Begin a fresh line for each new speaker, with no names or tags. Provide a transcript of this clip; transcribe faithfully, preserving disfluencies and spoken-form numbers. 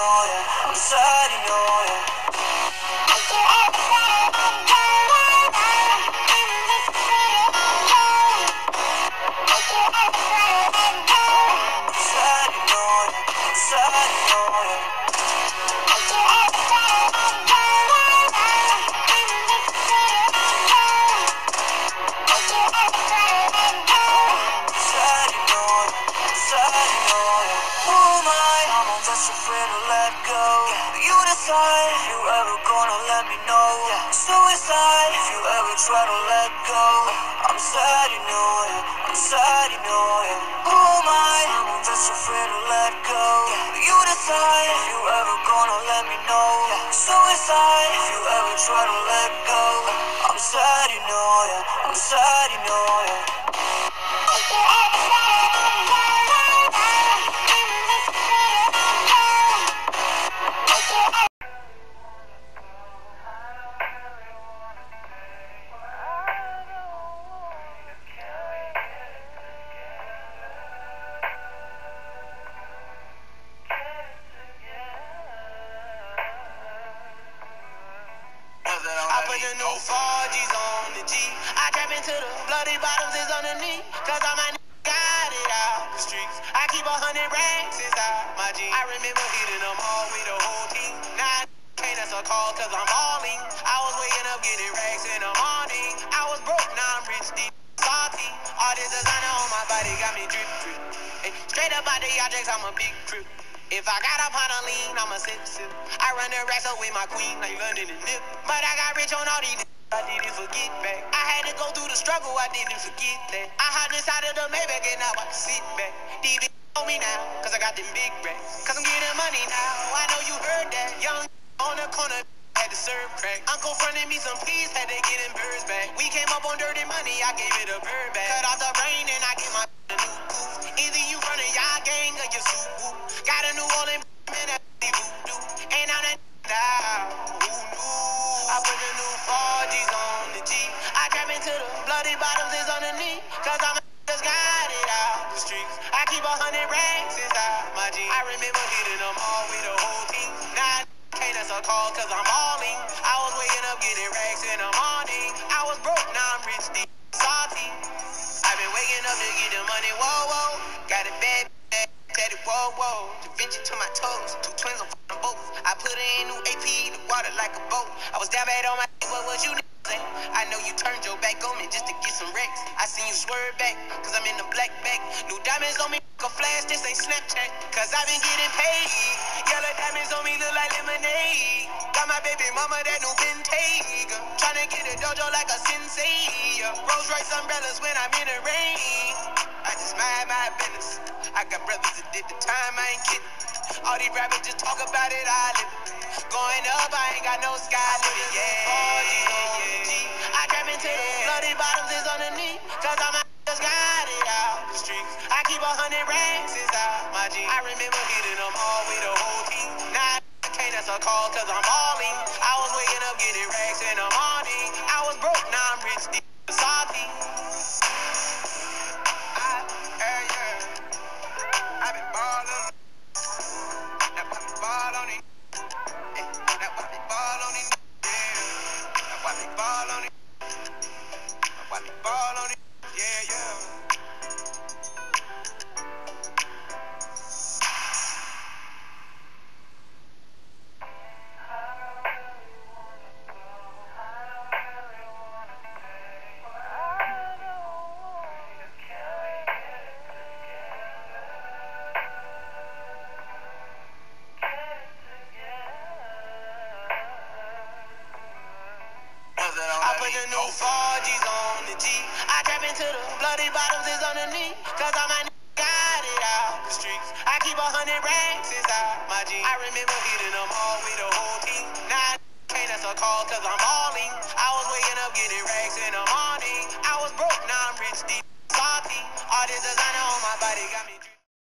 Oh yeah, I'm sad, you know, yeah. Afraid to let go. You decide if you ever gonna let me know. Suicide if you ever try to let go. I'm sad, you know it. I'm sad, you know it. Who am I? I'm just afraid to let go. You decide if you ever gonna let me know. Suicide if you ever try to let go. I'm sad, you know it. I'm sad, you know it.
I put the new four G's on the G. I trap into the bloody bottoms is underneath. Cause all my niggas got it out the streets. I keep a hundred racks inside my jeans. I remember hitting them all with the whole team. Now I can't answer calls cause I'm balling. I was waking up getting racks in the morning. I was broke, now I'm rich, deep, salty. All this designer on my body got me drip, drip. Hey, straight up out the objects, I'm a big crip. If I got up on a lean, I'm a sip, sip. I run the racks up with my queen like London and Nip. But I got rich on all these niggas, I didn't forget back. I had to go through the struggle, I didn't forget that. I hopped inside of the Maybach and now I can sit back. These bitches on me now, cause I got them big racks. Cause I'm getting money now, I know you heard that. Young on the corner, had to serve crack. Uncle fronted me some peas, had to get them birds back. We came up on dirty money, I gave it a bird back. Cut off the brain and I get my a new goof. Either you running y'all gang or you soup whoop. Got a new Orleans man that voodoo. Ain't on that now. Who knew? I put the new four G's on the G. I trap into the bloody bottoms is underneath. Cause I'm just got it out the streets. I keep a hundred racks inside my jeans. I remember hitting them all with the whole team. Now I can't answer calls cause I'm balling. I was waking up getting racks in the morning. I was broke, now I'm rich, deep, salty. I've been waking up to get the money, whoa, whoa. Got a bad daddy, whoa, whoa. Da Vinci to my toes, two twins on f***ing both. I put her in new A P, the water like a boat. I was down bad on my what was you niggas say? I know you turned your back on me just to get some wrecks. I seen you swerve back, cause I'm in the black bag. New diamonds on me, go flash, this ain't Snapchat. Cause I been getting paid. Yellow diamonds on me look like lemonade. Got my baby mama that new Bentayga. Tryna get a dojo like a sensei. Rolls Royce umbrellas when I'm in the rain. I just mind my business. I got brothers that did the time, I ain't kidding. All these rappers just talk about it, I live it. Going up, I ain't got no sky limit. Yeah, yeah, yeah. I trap into the bloody bottoms is underneath. Cause all my just got it out the streets. I keep a hundred racks inside my jeans. I remember hitting them all with the whole team. Now I can't answer calls cause I'm balling. I was waking up getting racks in the morning. I was broke, now I'm rich, deep, salty. I've been ballin'. Now why me ball on it? Hey, now why me ball on it? Yeah. Now why me ball on it? Now why me ball on it? Yeah, yeah. I put the new four G's on the G. I trap into the bloody bottoms is underneath. Cause all my niggas got it out the streets. I keep a hundred racks inside my jeans. I remember hitting them all with the whole team. Now I can't answer calls cause I'm balling. I was waking up getting racks in the morning. I was broke, now I'm rich, deep, salty. All this designer